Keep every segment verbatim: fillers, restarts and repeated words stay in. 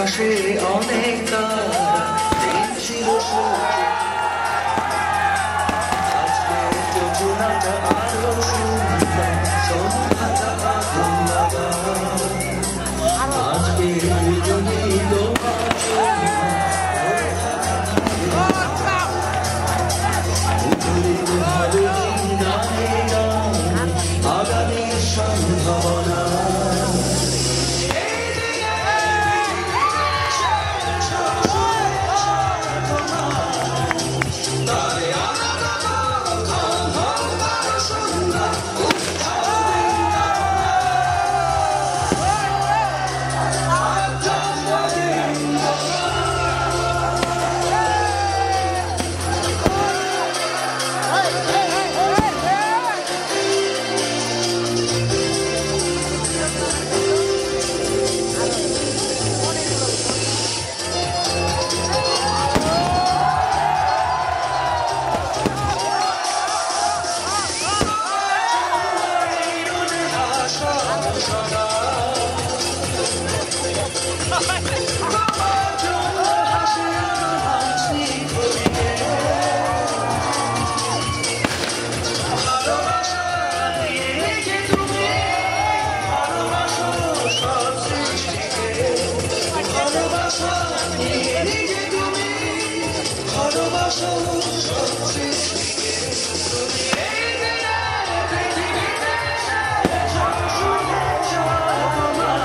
আকাশে অনেক তারা দিন ছিল সূর্য আজকে যোজনাটা আরো সুন্দর সন্ধ্যাটা আগুন লাগা আজকে দুজনেই তোমার ভালো দিন গানে গান আগামীর সম্ভাবনা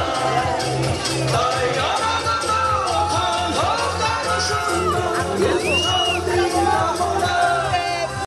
Yeah.